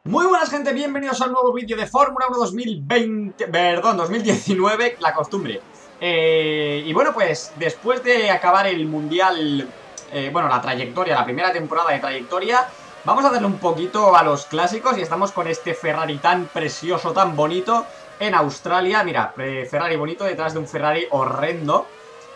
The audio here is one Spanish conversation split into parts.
Muy buenas, gente, bienvenidos a un nuevo vídeo de Fórmula 1 2020, perdón, 2019, la costumbre. Y bueno, pues después de acabar el Mundial, bueno, la trayectoria, la primera temporada de trayectoria, vamos a darle un poquito a los clásicos y estamos con este Ferrari tan precioso, tan bonito en Australia. Mira, Ferrari bonito detrás de un Ferrari horrendo.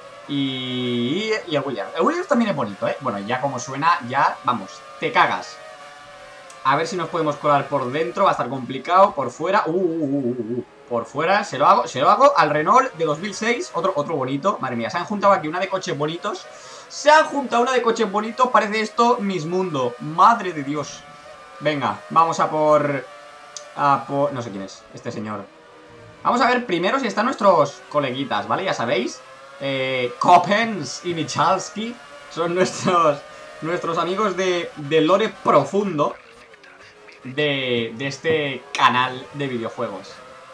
Y el Williams. El Williams también es bonito, ¿eh? Bueno, ya como suena, ya, vamos, te cagas. A ver si nos podemos colar por dentro. Va a estar complicado. Por fuera. Por fuera. Se lo hago al Renault de 2006. Otro bonito. Madre mía. Se han juntado aquí una de coches bonitos. Se han juntado una de coches bonitos. Parece esto Miss Mundo. Madre de Dios. Venga. Vamos a por... No sé quién es este señor. Vamos a ver primero si están nuestros coleguitas, ¿vale? Ya sabéis. Coppens y Michalski son nuestros amigos de lore profundo de este canal de videojuegos.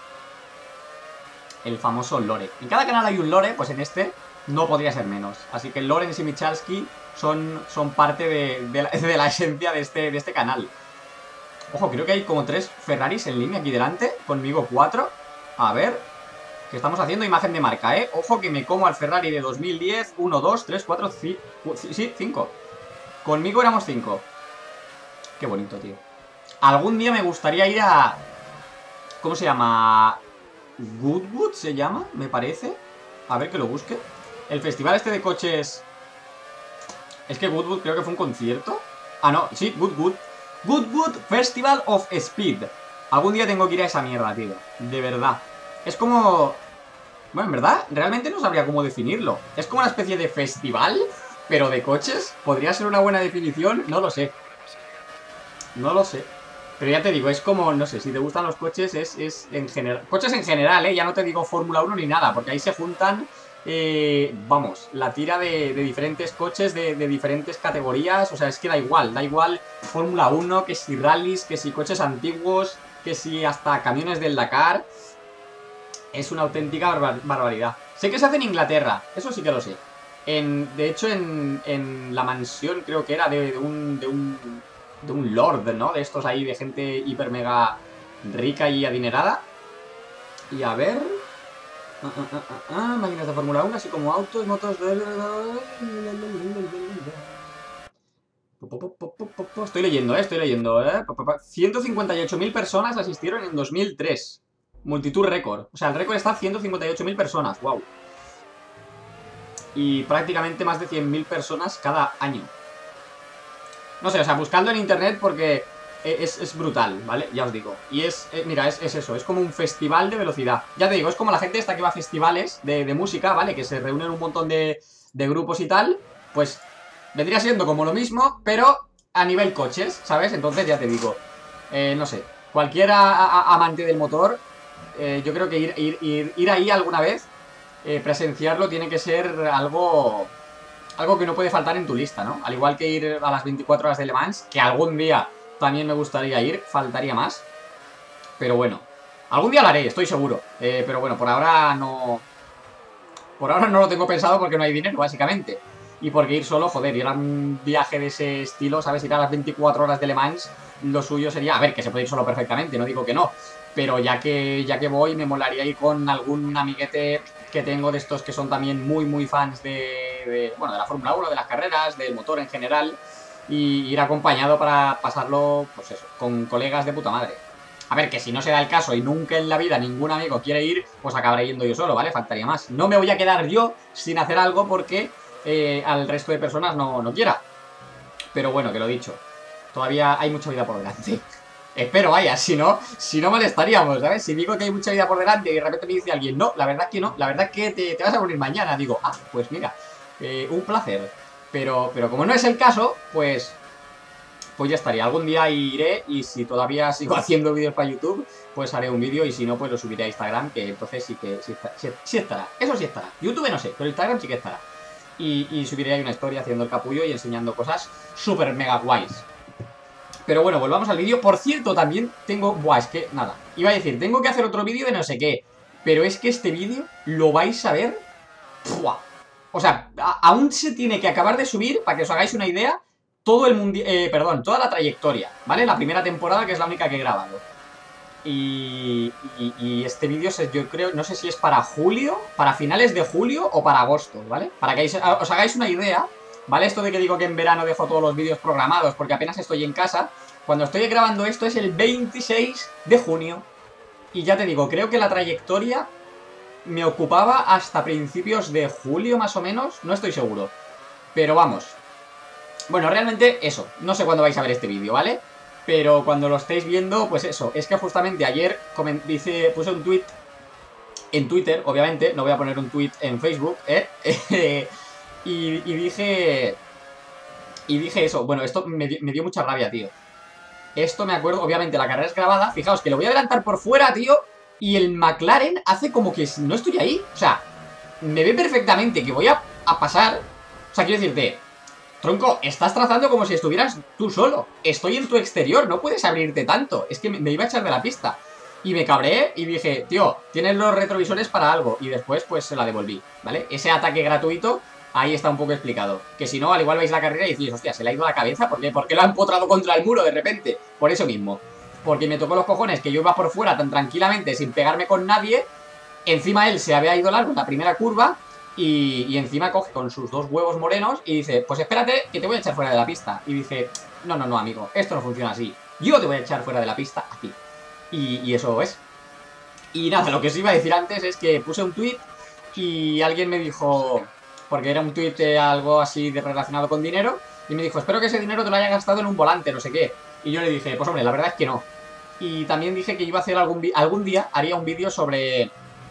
El famoso lore. En cada canal hay un lore, pues en este no podría ser menos. Así que Lorenz y Michalski son parte de la esencia de este canal. Ojo, creo que hay como 3 Ferraris en línea aquí delante. Conmigo 4. A ver, ¿qué estamos haciendo? Imagen de marca, ¿eh? Ojo que me como al Ferrari de 2010. 1, 2, 3, 4, sí, 5. Conmigo éramos 5. Qué bonito, tío. Algún día me gustaría ir a... ¿Cómo se llama? Goodwood se llama, me parece. A ver que lo busque. El festival este de coches... Es que Goodwood creo que fue un concierto. Ah, no, sí, Goodwood. Goodwood Festival of Speed. Algún día tengo que ir a esa mierda, tío. De verdad. Es como... Bueno, en verdad, realmente no sabría cómo definirlo. Es como una especie de festival, pero de coches. ¿Podría ser una buena definición? No lo sé. No lo sé. Pero ya te digo, es como, no sé, si te gustan los coches, es en general... Coches en general, ya no te digo Fórmula 1 ni nada, porque ahí se juntan, vamos, la tira de diferentes coches, de diferentes categorías. O sea, es que da igual Fórmula 1, que si rallies, que si coches antiguos, que si hasta camiones del Dakar. Es una auténtica barbaridad. Sé que se hace en Inglaterra, eso sí que lo sé. De hecho, en la mansión creo que era de un lord, ¿no? De estos ahí, de gente hiper mega rica y adinerada. Y a ver... máquinas de Fórmula 1, así como autos, motos... Estoy leyendo, estoy leyendo, 158.000 personas asistieron en 2003. Multitud récord. O sea, el récord está a 158.000 personas, wow. Y prácticamente más de 100.000 personas cada año. No sé, o sea, buscando en internet porque es brutal, ¿vale? Ya os digo. Y mira, es eso, es como un festival de velocidad. Ya te digo, es como la gente esta que va a festivales de música, ¿vale? Que se reúnen un montón de grupos y tal. Pues vendría siendo como lo mismo, pero a nivel coches, ¿sabes? Entonces ya te digo, no sé, cualquier amante del motor, yo creo que ir ahí alguna vez, presenciarlo, tiene que ser algo que no puede faltar en tu lista, ¿no? Al igual que ir a las 24 horas de Le Mans, que algún día también me gustaría ir, faltaría más. Pero bueno, algún día lo haré, estoy seguro. Pero bueno, por ahora no... Por ahora no lo tengo pensado porque no hay dinero, básicamente. Y porque ir solo, joder, ir a un viaje de ese estilo, ¿sabes? Ir a las 24 horas de Le Mans, lo suyo sería... A ver, que se puede ir solo perfectamente, no digo que no. Pero ya que voy, me molaría ir con algún amiguete que tengo de estos que son también muy fans bueno, de la Fórmula 1, de las carreras, del motor en general. Y ir acompañado para pasarlo, pues eso, con colegas de puta madre. A ver, que si no se da el caso y nunca en la vida ningún amigo quiere ir, pues acabaré yendo yo solo, ¿vale? Faltaría más. No me voy a quedar yo sin hacer algo porque al resto de personas no quiera. Pero bueno, que lo dicho, todavía hay mucha vida por delante. Espero, vaya, si no molestaríamos, ¿sabes? Si digo que hay mucha vida por delante y de repente me dice alguien, no, la verdad es que no, la verdad es que te vas a morir mañana. Digo, pues mira, un placer. Pero como no es el caso, pues ya estaría. Algún día iré y si todavía sigo haciendo vídeos para YouTube, pues haré un vídeo y si no, pues lo subiré a Instagram, que entonces sí estará. Eso sí estará. YouTube no sé, pero Instagram sí que estará. Y subiré ahí una historia haciendo el capullo y enseñando cosas súper mega guays. Pero bueno, volvamos al vídeo. Por cierto, también tengo... Buah, es que nada. Iba a decir, tengo que hacer otro vídeo de no sé qué. Pero es que este vídeo lo vais a ver... ¡Buah! O sea, aún se tiene que acabar de subir, para que os hagáis una idea, todo el toda la trayectoria, ¿vale? La primera temporada, que es la única que he grabado. Y este vídeo, yo creo, no sé si es para julio, para finales de julio o para agosto, ¿vale? Para que os hagáis una idea, ¿vale? Esto de que digo que en verano dejo todos los vídeos programados porque apenas estoy en casa. Cuando estoy grabando esto es el 26 de junio. Y ya te digo, creo que la trayectoria me ocupaba hasta principios de julio más o menos, no estoy seguro. Pero vamos. Bueno, realmente eso, no sé cuándo vais a ver este vídeo, ¿vale? Pero cuando lo estéis viendo, pues eso, es que justamente ayer puse un tweet en Twitter, obviamente, no voy a poner un tweet en Facebook, y dije eso, bueno, esto me dio mucha rabia, tío. Esto me acuerdo, obviamente la carrera es grabada, fijaos que lo voy a adelantar por fuera, tío, y el McLaren hace como que no estoy ahí, o sea, me ve perfectamente que voy a pasar, o sea, quiero decirte, tronco, estás trazando como si estuvieras tú solo, estoy en tu exterior, no puedes abrirte tanto, es que me iba a echar de la pista. Y me cabreé y dije, tío, tienes los retrovisores para algo. Y después, pues, se la devolví, ¿vale? Ese ataque gratuito, ahí está un poco explicado. Que si no, al igual veis la carrera y decís, hostia, se le ha ido la cabeza. ¿Por qué? ¿Por qué lo ha empotrado contra el muro de repente? Por eso mismo. Porque me tocó los cojones que yo iba por fuera tan tranquilamente, sin pegarme con nadie. Encima él se había ido largo en la primera curva. Y encima coge con sus dos huevos morenos y dice, pues espérate que te voy a echar fuera de la pista. Y dice, no, amigo, esto no funciona así. Yo te voy a echar fuera de la pista a ti. Y eso es. Y nada, lo que os iba a decir antes es que puse un tweet y alguien me dijo, porque era un tweet algo así relacionado con dinero, y me dijo, espero que ese dinero te lo haya gastado en un volante, no sé qué. Y yo le dije, pues hombre, la verdad es que no. Y también dije que iba a hacer algún día, haría un vídeo sobre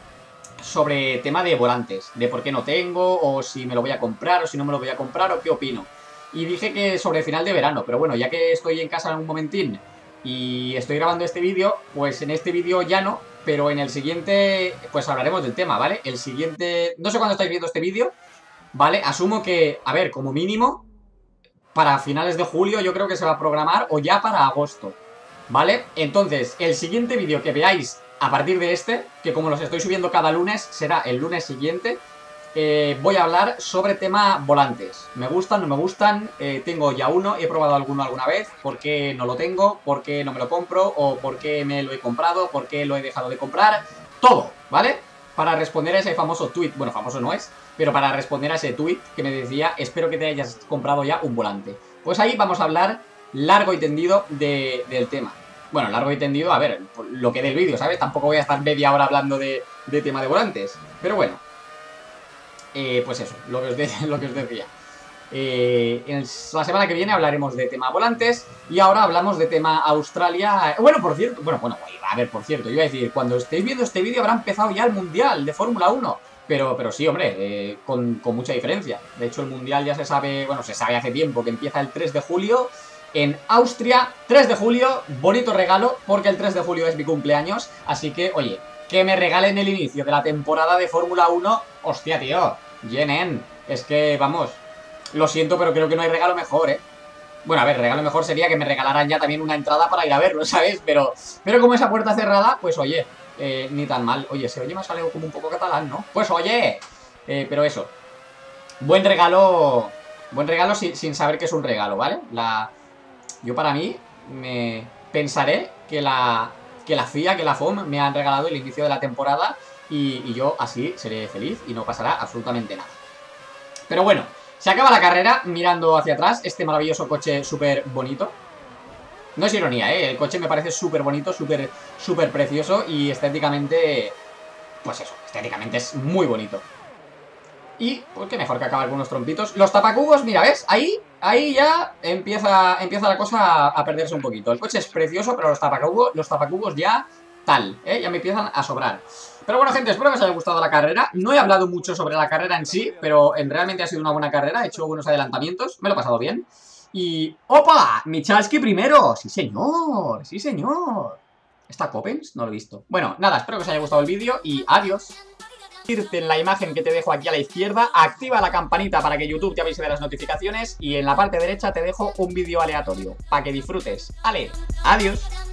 tema de volantes, de por qué no tengo, o si me lo voy a comprar, o si no me lo voy a comprar, o qué opino. Y dije que sobre final de verano, pero bueno, ya que estoy en casa en un momentín y estoy grabando este vídeo, pues en este vídeo ya no, pero en el siguiente pues hablaremos del tema, ¿vale? El siguiente, no sé cuándo estáis viendo este vídeo, ¿vale? Asumo que, a ver, como mínimo para finales de julio yo creo que se va a programar, o ya para agosto, ¿vale? Entonces, el siguiente vídeo que veáis a partir de este, que como los estoy subiendo cada lunes, será el lunes siguiente, voy a hablar sobre tema volantes. Me gustan, no me gustan, tengo ya uno, he probado alguno alguna vez, ¿por qué no lo tengo? ¿Por qué no me lo compro? ¿O por qué me lo he comprado? ¿Por qué lo he dejado de comprar? Todo, ¿vale? Para responder a ese famoso tweet, bueno, famoso no es, pero para responder a ese tweet que me decía, espero que te hayas comprado ya un volante. Pues ahí vamos a hablar largo y tendido del tema. Bueno, largo y tendido, a ver, lo que del vídeo, ¿sabes? Tampoco voy a estar media hora hablando de tema de volantes, pero bueno. Pues eso, lo que os decía. La semana que viene hablaremos de tema volantes. Y ahora hablamos de tema Australia. Bueno, por cierto, a ver, por cierto, iba a decir, cuando estéis viendo este vídeo habrá empezado ya el Mundial de Fórmula 1. Pero sí, hombre, con mucha diferencia. De hecho, el Mundial ya se sabe, bueno, se sabe hace tiempo que empieza el 3 de julio en Austria. 3 de julio, bonito regalo, porque el 3 de julio es mi cumpleaños. Así que, oye, que me regalen el inicio de la temporada de Fórmula 1. Hostia, tío, Yenen, es que, vamos, lo siento, pero creo que no hay regalo mejor, ¿eh? Bueno, a ver, regalo mejor sería que me regalaran ya también una entrada para ir a verlo, ¿sabes? Pero como esa puerta cerrada, pues oye, ni tan mal. Oye, se oye más algo como un poco catalán, ¿no? Pues oye, pero eso, buen regalo sin saber que es un regalo, ¿vale? Yo para mí, me pensaré que la FIA, que la FOM me han regalado el inicio de la temporada y yo así seré feliz y no pasará absolutamente nada. Pero bueno, se acaba la carrera mirando hacia atrás este maravilloso coche súper bonito. No es ironía, el coche me parece súper bonito, súper precioso y estéticamente, pues eso, estéticamente es muy bonito. Y, pues qué mejor que acabar con unos trompitos. Los tapacubos, mira, ¿ves? Ahí ya empieza la cosa a perderse un poquito. El coche es precioso, pero los tapacubos ya tal, ya me empiezan a sobrar. Pero bueno, gente, espero que os haya gustado la carrera. No he hablado mucho sobre la carrera en sí, pero realmente ha sido una buena carrera. He hecho buenos adelantamientos, me lo he pasado bien. Y... ¡opa! Michalski primero. Sí, señor, sí, señor. ¿Está Coppens? No lo he visto. Bueno, nada, espero que os haya gustado el vídeo y adiós. En la imagen que te dejo aquí a la izquierda, activa la campanita para que YouTube te avise de las notificaciones y en la parte derecha te dejo un vídeo aleatorio para que disfrutes. ¡Ale! ¡Adiós!